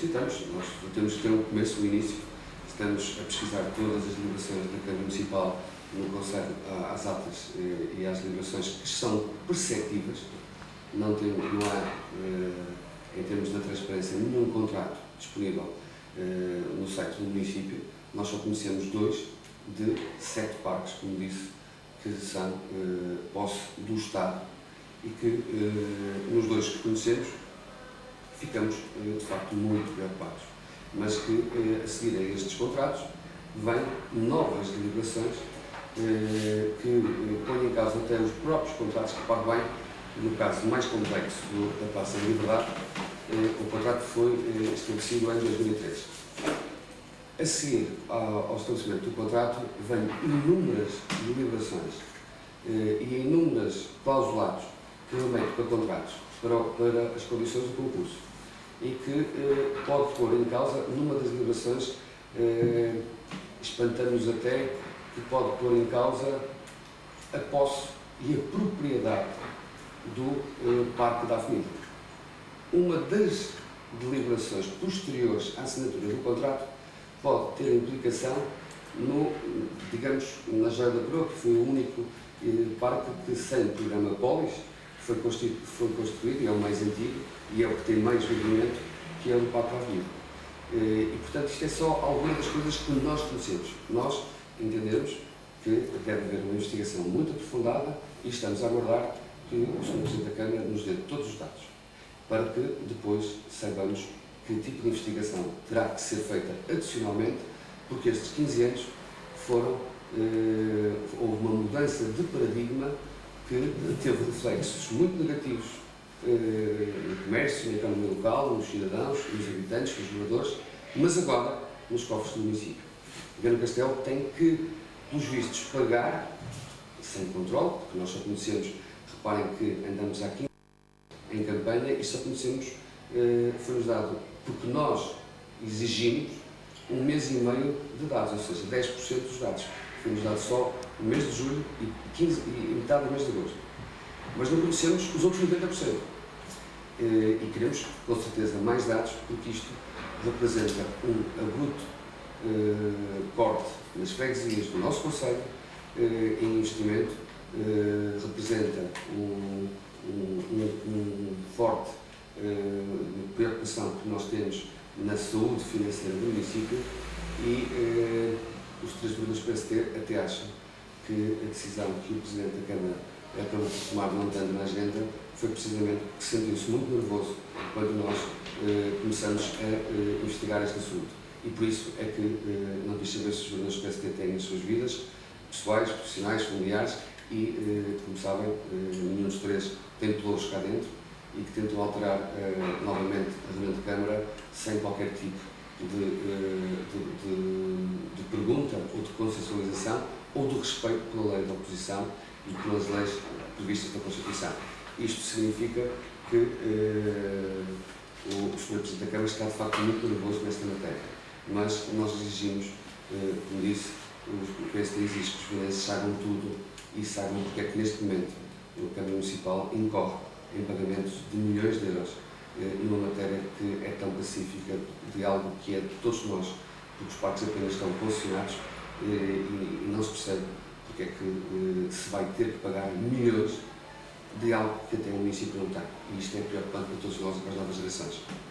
solicitamos. Nós temos que ter um começo, um início. Estamos a pesquisar todas as deliberações da Câmara Municipal no Conselho, às atas e às deliberações que são perceptíveis. Não há, em termos da transparência, nenhum contrato disponível no site do município. Nós só conhecemos 2 de 7 parques, como disse, que são posse do Estado e que nos 2 que conhecemos ficamos de facto muito preocupados, mas que a seguir a estes contratos vêm novas deliberações que põem em causa até os próprios contratos que pagam. No caso mais complexo da Praça da Liberdade, o contrato foi estabelecido em 2013. A seguir ao estabelecimento do contrato, vêm inúmeras deliberações e inúmeros clausulados que remetem para contratos, para as condições do concurso, e que pode pôr em causa, numa das deliberações, espantamos até que pode pôr em causa a posse e a propriedade do Parque da Avenida. Uma das deliberações posteriores à assinatura do contrato pode ter implicação digamos, na Joia da Coroa, que foi o único parque que, sem programa Polis, foi construído, e é o mais antigo, e é o que tem mais movimento, que é o Parque da Avenida. E, portanto, isto é só algumas das coisas que nós conhecemos. Nós entendemos que deve haver uma investigação muito aprofundada e estamos a aguardar que o Sr. Presidente da Câmara nos dê todos os dados, para que depois saibamos que tipo de investigação terá que ser feita adicionalmente, porque estes 15 anos houve uma mudança de paradigma que teve reflexos muito negativos no comércio, na economia local, nos cidadãos, nos habitantes, nos moradores, mas agora nos cofres do município. O Viana do Castelo tem que, pelos vistos, pagar sem controle, porque nós só conhecemos, reparem que andamos aqui em campanha e só conhecemos, foi-nos dado, porque nós exigimos 1 mês e meio de dados, ou seja, 10% dos dados. Foi-nos dado só o mês de julho e metade do mês de agosto. Mas não conhecemos os outros 90%. E queremos, com certeza, mais dados, porque isto representa um abrupto corte nas freguesias do nosso Conselho em investimento, representa um forte preocupação que nós temos na saúde financeira do município e os 3 vereadores do PST até acham que a decisão que o Presidente da Câmara acabou por tomar, não estando na agenda, foi precisamente porque sentiu-se muito nervoso quando nós começamos a investigar este assunto. E por isso é que não quis saber se os vereadores do PST têm as suas vidas pessoais, profissionais, familiares e, como sabem, nenhum dos 3 tem pelouros cá dentro e que tentam alterar novamente a reunião de Câmara sem qualquer tipo de pergunta ou de consensualização ou de respeito pela lei da oposição e pelas leis previstas na Constituição. Isto significa que o Sr. Presidente da Câmara está de facto muito nervoso nesta matéria, mas nós exigimos, como disse, o PSD exige que os vereadores saibam tudo e saibam porque é que neste momento a Câmara Municipal incorre em pagamentos de milhões de euros numa matéria que é tão pacífica, de algo que é de todos nós, porque os parques apenas estão concessionados e não se percebe porque é que se vai ter que pagar milhões de algo que até o município não tem. E isto é preocupante para todos nós e para as novas gerações.